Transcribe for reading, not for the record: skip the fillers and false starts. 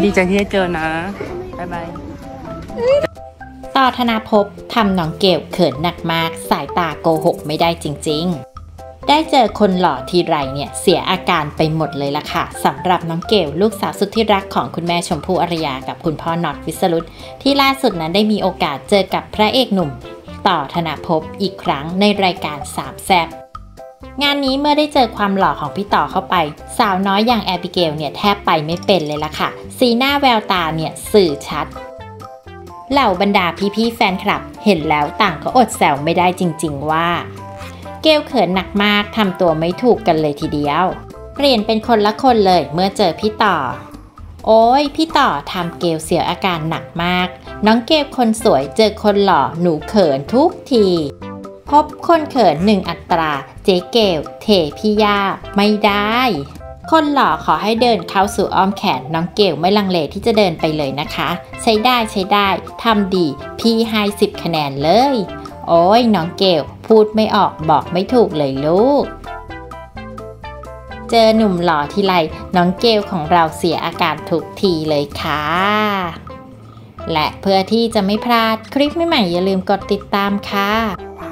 ดีใจที่ได้เจอนะบ๊ายบายต่อธนาภพทำน้องเกลเขินหนักมากสายตาโกหกไม่ได้จริงๆได้เจอคนหล่อทีไรเนี่ยเสียอาการไปหมดเลยล่ะค่ะสำหรับน้องเกลลูกสาวสุดที่รักของคุณแม่ชมพู่อารยากับคุณพ่อน็อตวิสรุตที่ล่าสุดนั้นได้มีโอกาสเจอกับพระเอกหนุ่มต่อธนาภพอีกครั้งในรายการสามแซ่บงานนี้เมื่อได้เจอความหล่อของพี่ต่อเข้าไปสาวน้อยอย่างแอบิเกลเนี่ยแทบไปไม่เป็นเลยล่ะค่ะสีหน้าแววตาเนี่ยสื่อชัดเหล่าบรรดาพี่ๆแฟนคลับเห็นแล้วต่างก็อดแซวไม่ได้จริงๆว่าเกลเขินหนักมากทำตัวไม่ถูกกันเลยทีเดียวเปลี่ยนเป็นคนละคนเลยเมื่อเจอพี่ต่อโอ้ยพี่ต่อทำเกลเสียอาการหนักมากน้องเกลคนสวยเจอคนหล่อหนูเขินทุกทีพบคนเขิน1อัตราเจ๊เกลเทพี่ย่าไม่ได้คนหล่อขอให้เดินเข้าสู่อ้อมแขนน้องเกลไม่ลังเลที่จะเดินไปเลยนะคะใช้ได้ทำดีพี่ให้10 คะแนนเลยโอ้ยน้องเกลพูดไม่ออกบอกไม่ถูกเลยลูกเจอหนุ่มหล่อทีไรน้องเกลของเราเสียอาการทุกทีเลยค่ะและเพื่อที่จะไม่พลาดคลิปใหม่ๆอย่าลืมกดติดตามค่ะ